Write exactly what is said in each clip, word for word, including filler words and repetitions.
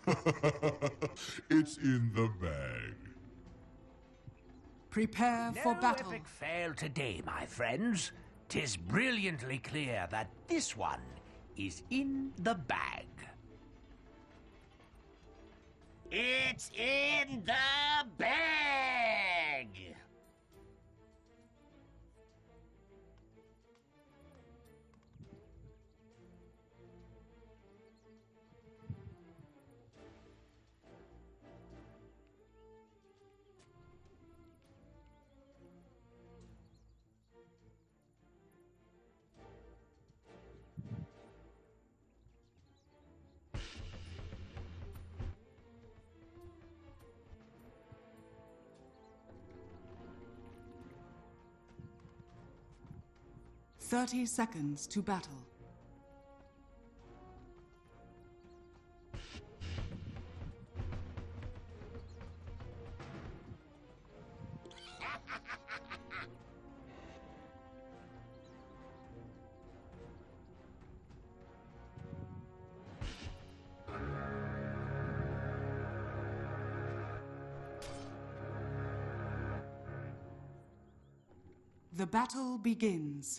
It's in the bag. Prepare No for battle. epic fail today, my friends. 'Tis brilliantly clear that this one is in the bag. It's in the bag! Thirty seconds to battle. The battle begins.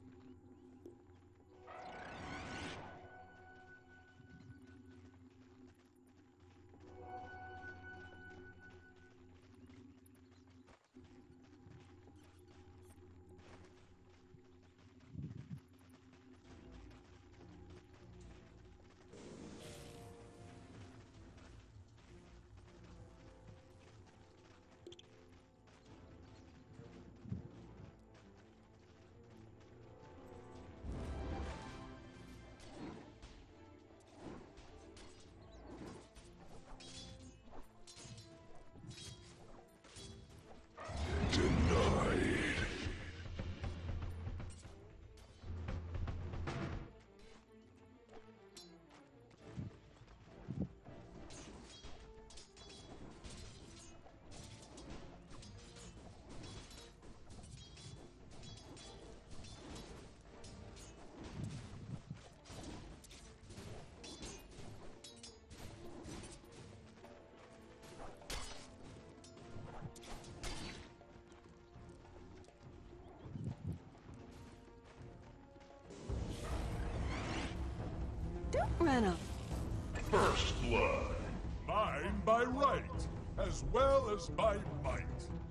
Don't run off. First blood. Mine by right, as well as by might.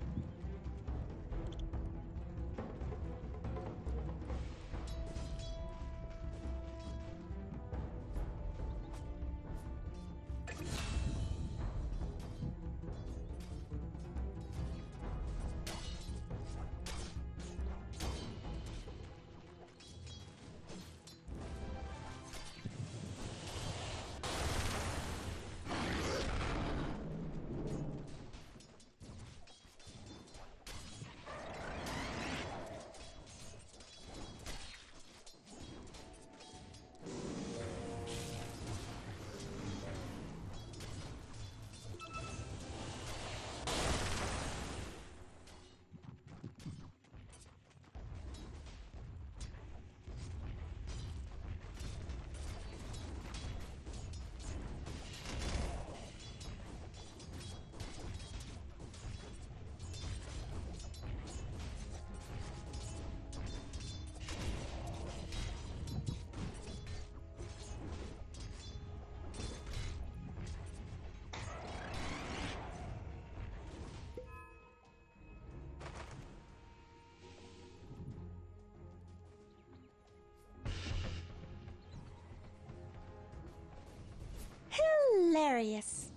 Hilarious.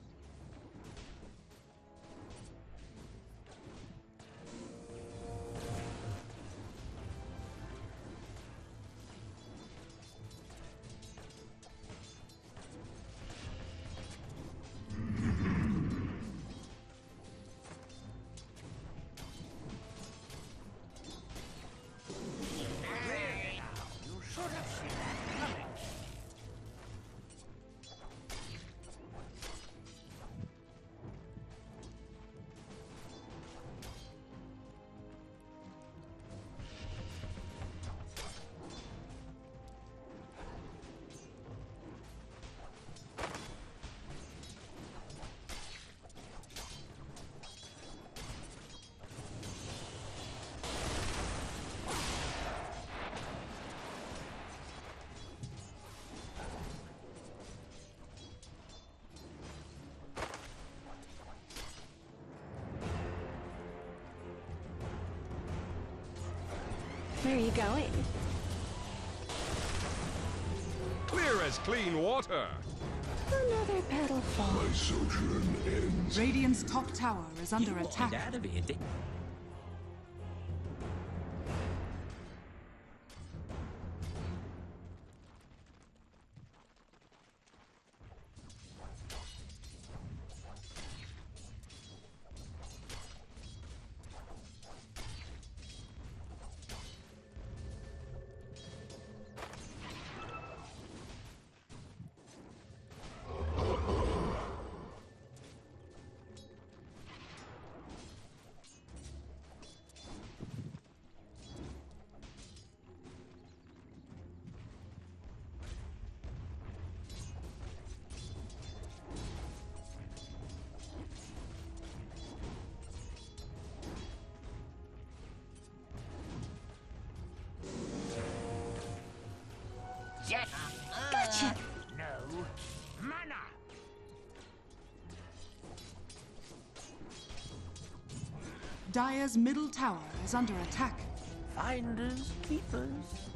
Where are you going? Clear as clean water. Another petal fall. My sojourn ends. Radiant's top tower is under attack. Out of it. Jet. Gotcha! No. Mana. Dire's middle tower is under attack. Finders, keepers.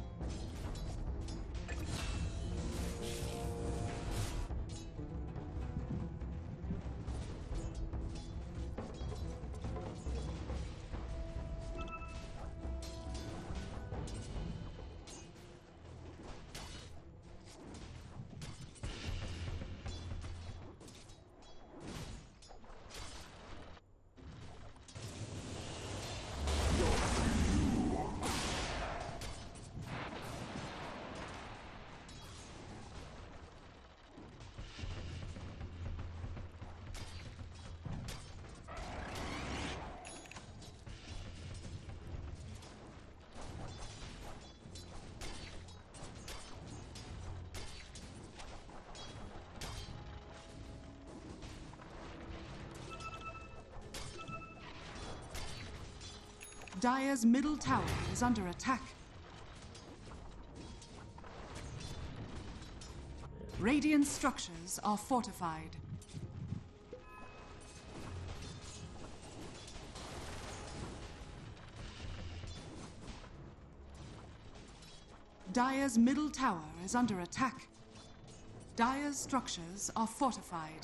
Dire's middle tower is under attack. Radiant structures are fortified. Dire's middle tower is under attack. Dire's structures are fortified.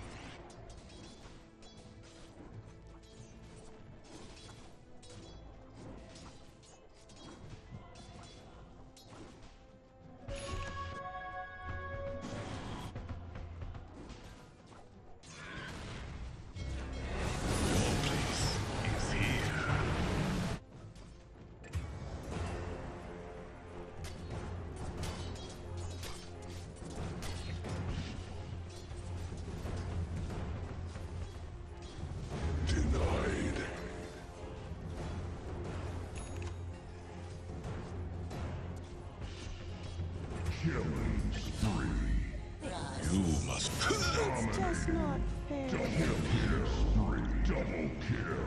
Killing spree. You must. It's just not fair. Double kill. Spree. Double kill.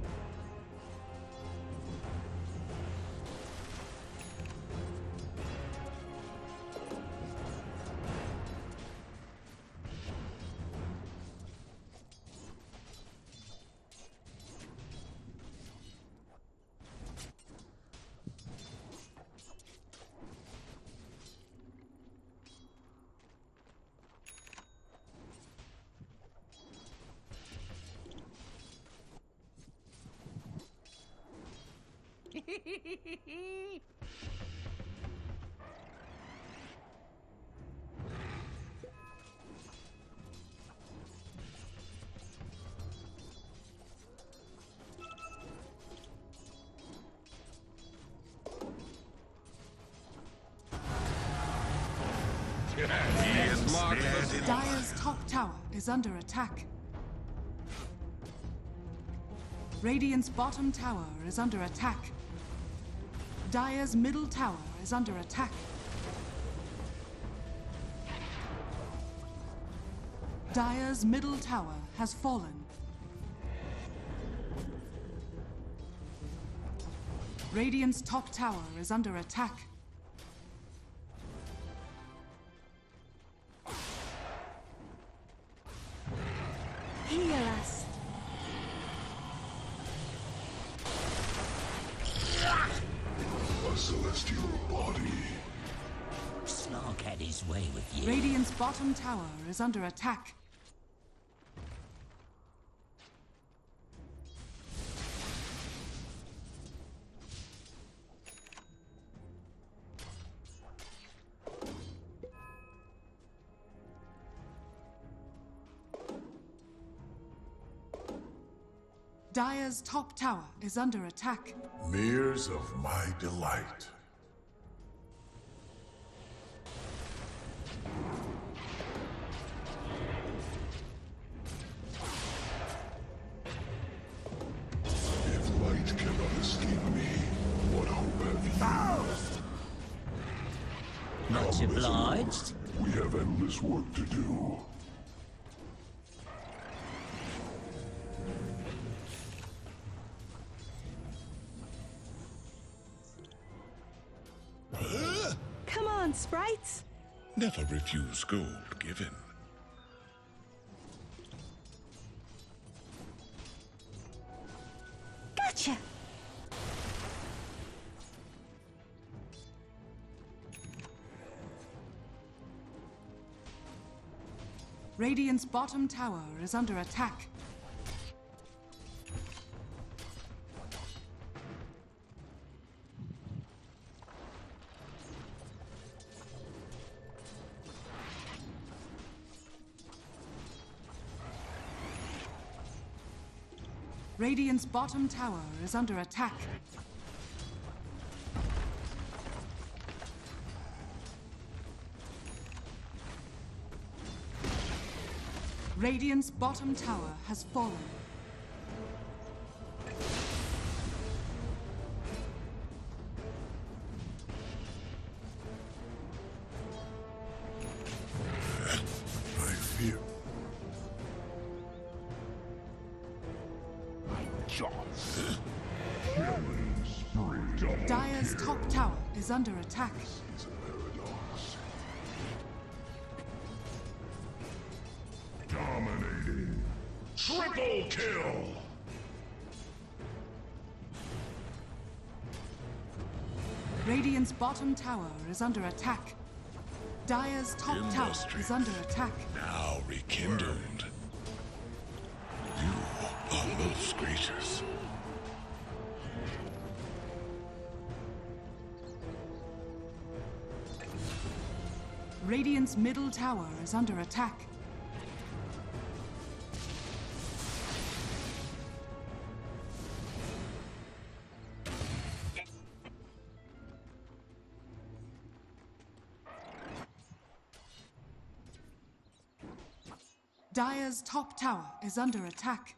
He is marked as in. Dire's top tower is under attack. Radiant's bottom tower is under attack. Dire's middle tower is under attack. Dire's middle tower has fallen. Radiant's top tower is under attack. Heal us. A had his way with you. Radiant's bottom tower is under attack. Dire's top tower is under attack. Mirrors of my delight. If light cannot escape me, what hope have you? Much obliged. We have endless work to do. Come on, sprites. Never refuse gold given. Gotcha. Radiant's bottom tower is under attack. Radiant's bottom tower is under attack. Radiant's bottom tower has fallen. I feel. Dire's top tower is under attack. It's a paradox. Dominating. Triple kill! Radiant's bottom tower is under attack. Dire's top tower Industry. is under attack. Now rekindled. You are most gracious. Radiant's middle tower is under attack. Dire's top tower is under attack.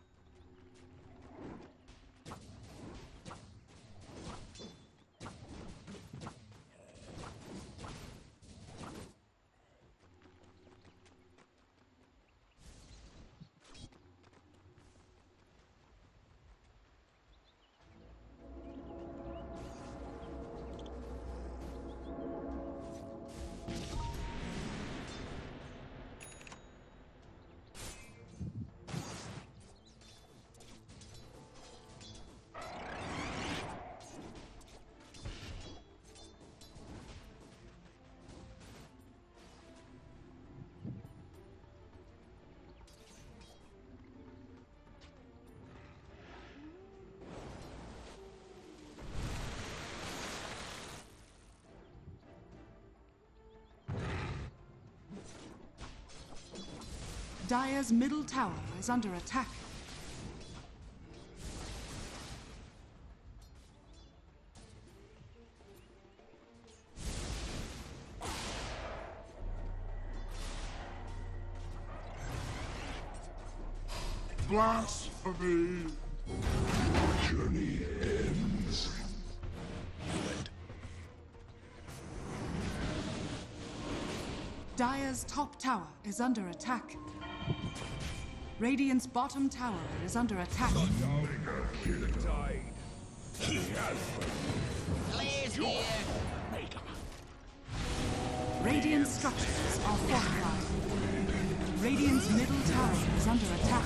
Dire's middle tower is under attack. Blasphemy! My journey ends. Dire's top tower is under attack. Radiant's bottom tower is under attack. Blaze here. Radiant structures are fortified. Radiant's middle tower is under attack.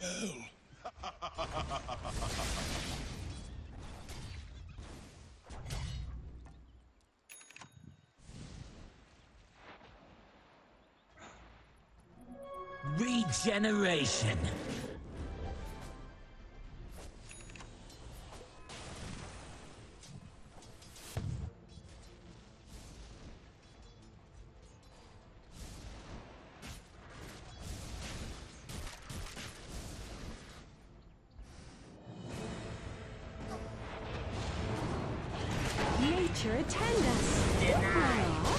Regeneration. Nature attend us. Aw.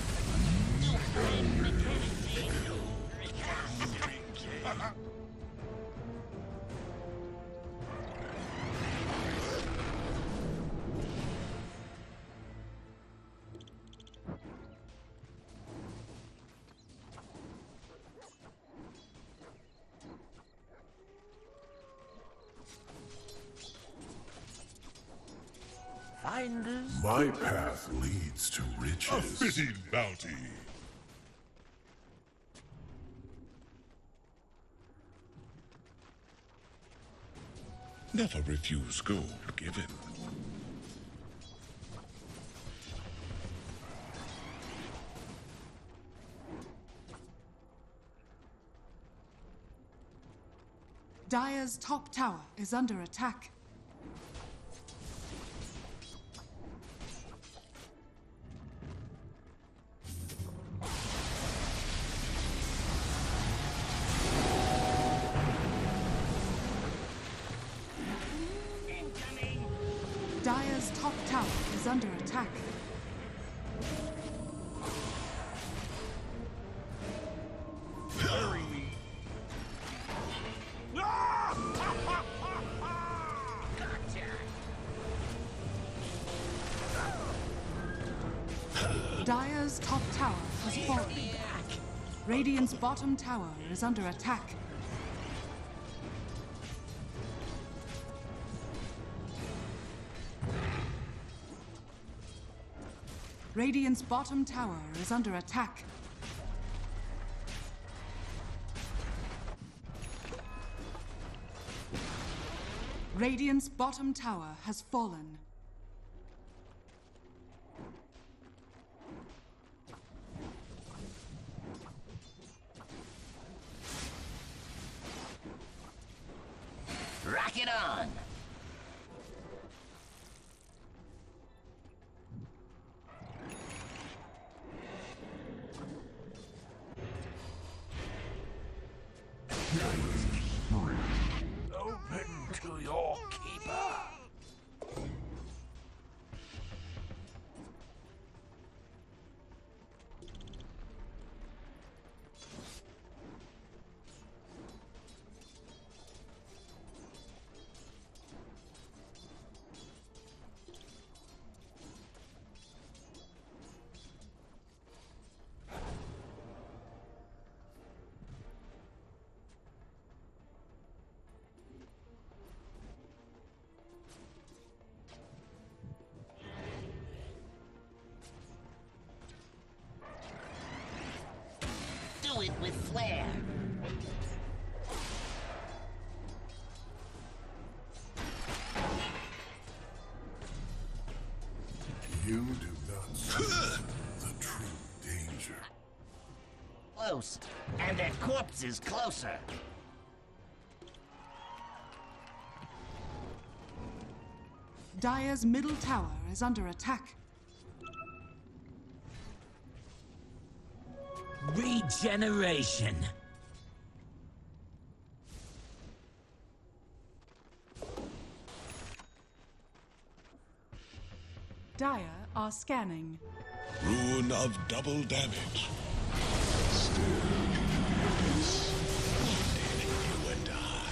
Finders. My path leads to riches. A fitting bounty. Never refuse gold given. Dire's top tower is under attack. Dire's top tower is under attack. Bury me. Dire's top tower has fallen. Radiant's bottom tower is under attack. Radiant's bottom tower is under attack. Radiant's bottom tower has fallen. Rock it on. Open to your keeper. Do it with flair. You do not see the true danger. Close. And that corpse is closer. Dire's middle tower is under attack. Regeneration. Dire are scanning. Rune of double damage. Still universe. You and I.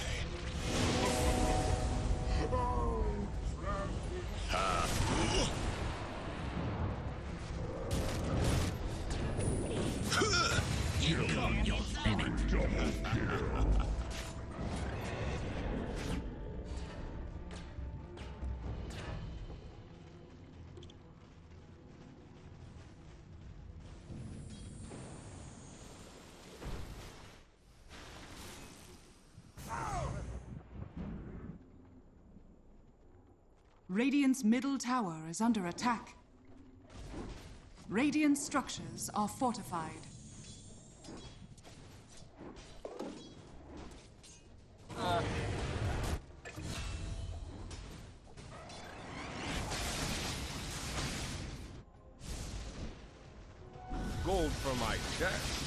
Ha! You come your limit. Double kill. Radiant's middle tower is under attack. Radiant structures are fortified. Uh. Gold from my chest.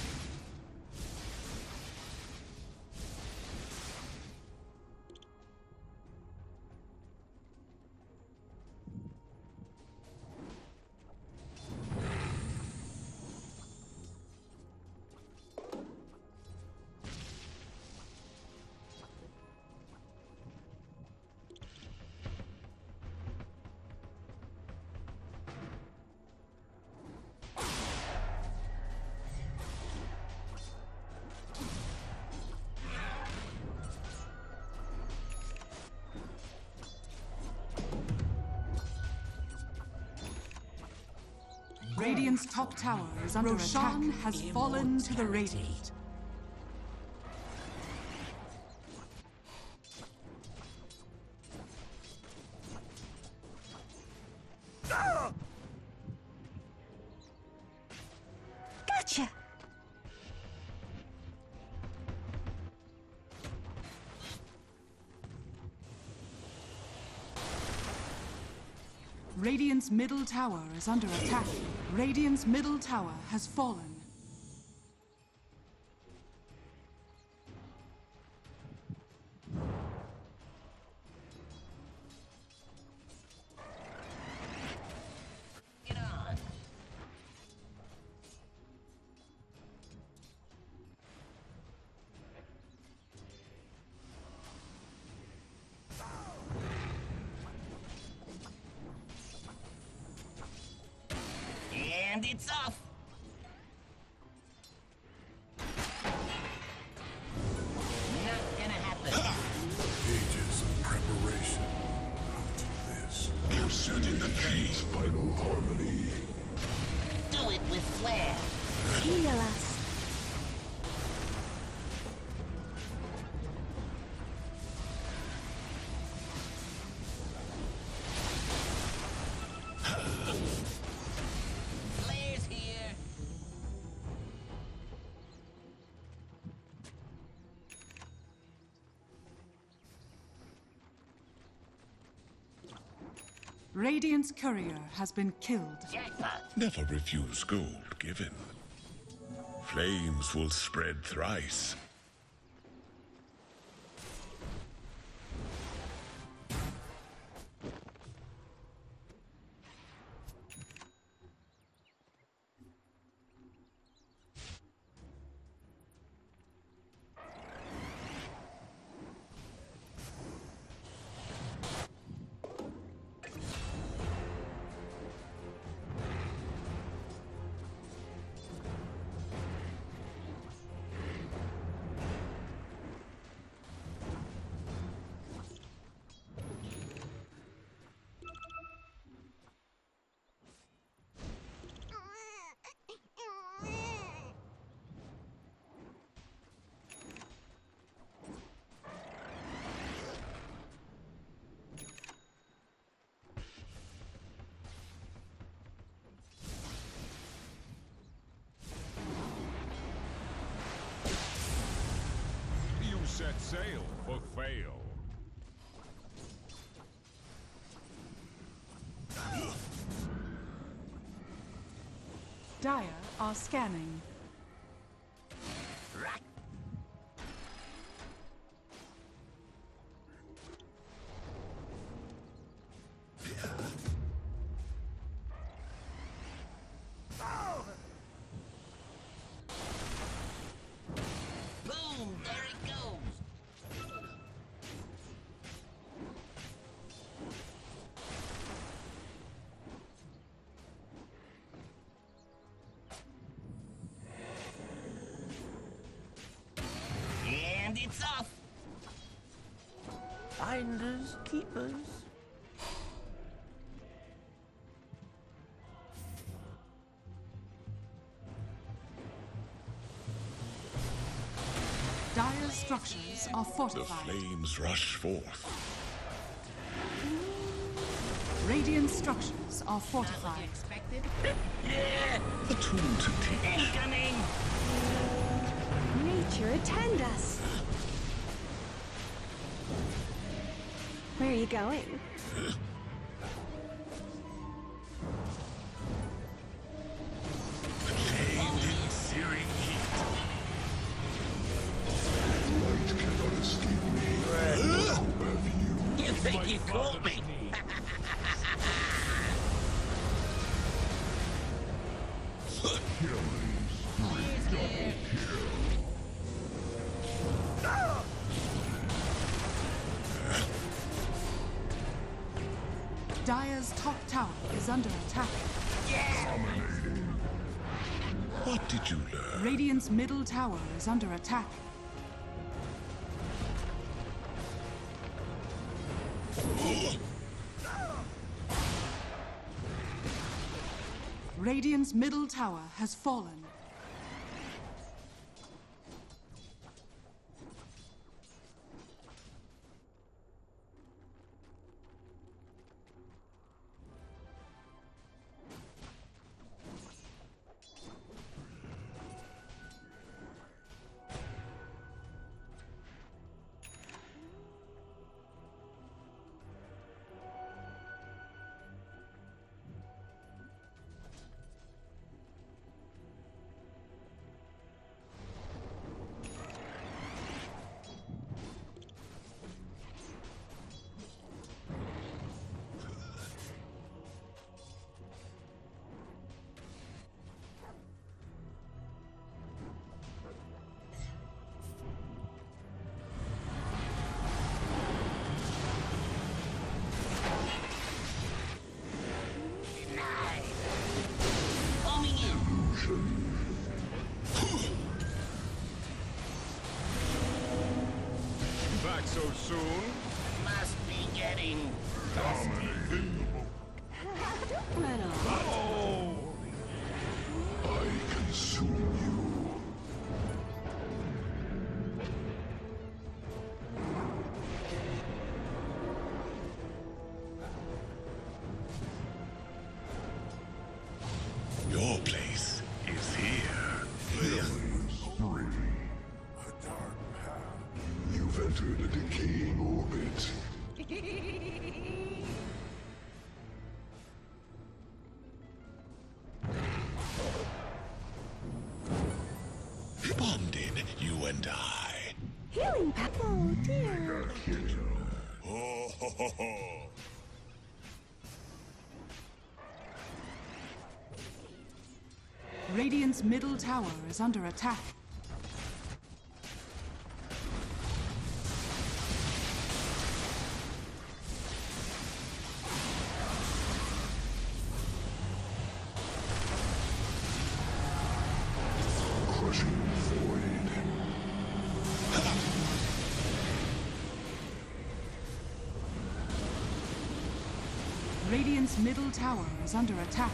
Radiant's top tower is under attack. Roshan has fallen to the Radiant. Gotcha! Radiant's middle tower is under attack. Radiant's middle tower has fallen. Get on. And it's off. Not gonna happen. Ages of preparation. To this. You're setting the key. Final harmony. Do it with flair. Heal us. Flair's here. Radiant's courier has been killed. Jackpot. Never refuse gold given. Flames will spread thrice. Set sail for fail. Dire are scanning. Right. Boom! There it goes. And it's off. Finders, keepers. Dire's structures are The fortified. flames rush forth. Radiant structures are fortified. Expected. A tool to teach. Incoming. Nature attend us. Where are you going? Chained in searing heat. Light cannot escape me. How have you? You think you caught me? Dire's top tower is under attack. What did you learn? Radiant's middle tower is under attack. Radiant's middle tower has fallen. Back so soon? Must be getting. Run off. Oh! I consume you. Your place is here. Three. A dark path. You've entered a decaying orbit. Bonded, you and I. Healing pack. Oh dear. Oh, ho, ho, ho. Radiant's middle tower is under attack. Crushing void. Radiant's middle tower is under attack.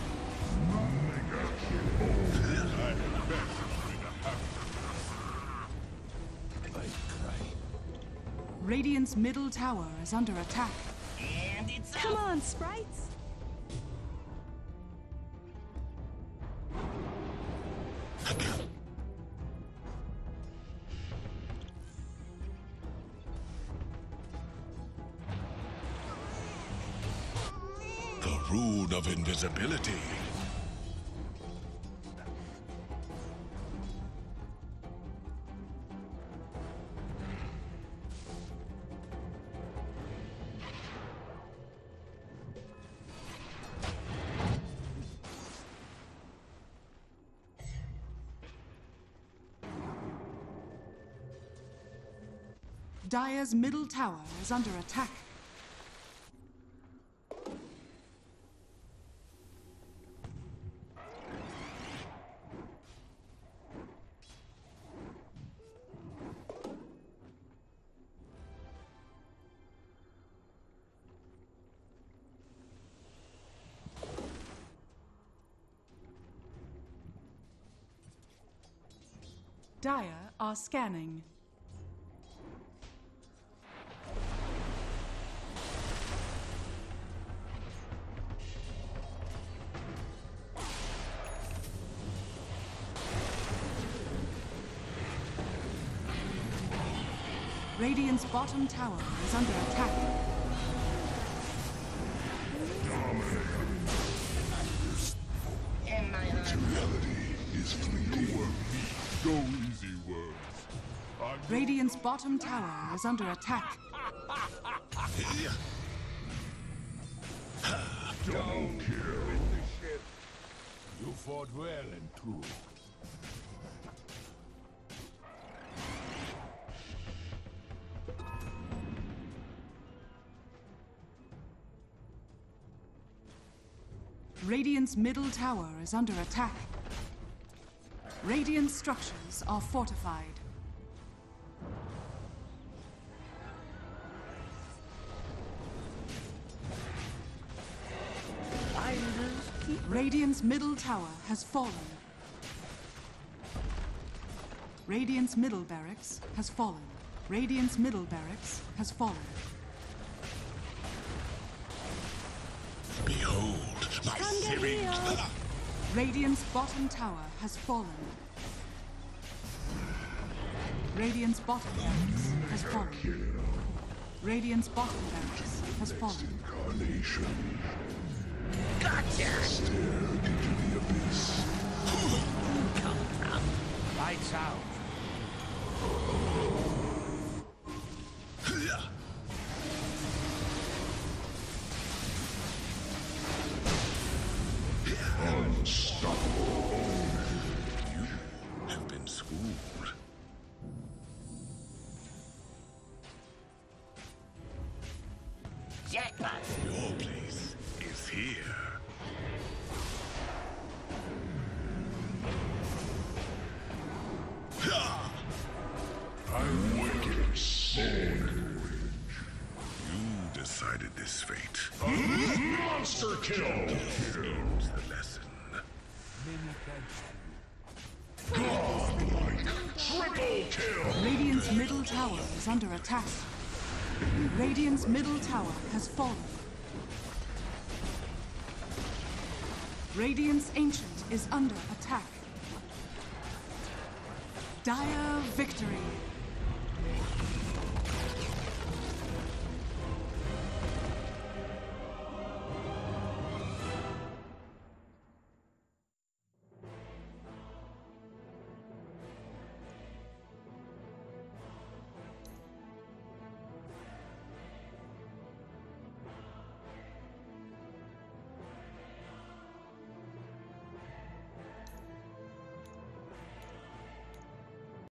Radiant's middle tower is under attack. And it's Come out. on, sprites. The rune of invisibility. Dire's middle tower is under attack. Dire are scanning. Radiant's bottom tower is under attack. In my honor. Reality is fleeting. Go easy words. I'm Radiant's bottom tower is under attack. double kill. You fought well and true. Radiant's middle tower is under attack. Radiant structures are fortified. Radiant's middle tower has fallen. Radiant's middle barracks has fallen. Radiant's middle barracks has fallen. Behold, my Come get syringe. healed. Radiant's bottom tower has fallen. Radiant's bottom barracks has fallen. Radiant's bottom barracks has fallen. Incarnation. Gotcha! Stare into the abyss. Come from. Lights out. Unstoppable. You have been schooled. Jackpot. Your place is here. I'm wicked. Born. You decided this fate. Monster kill. Seems the lesson. Godlike. Triple kill. Radiant's middle tower is under attack. Radiant's middle tower has fallen. Radiant's ancient is under attack. Dire victory.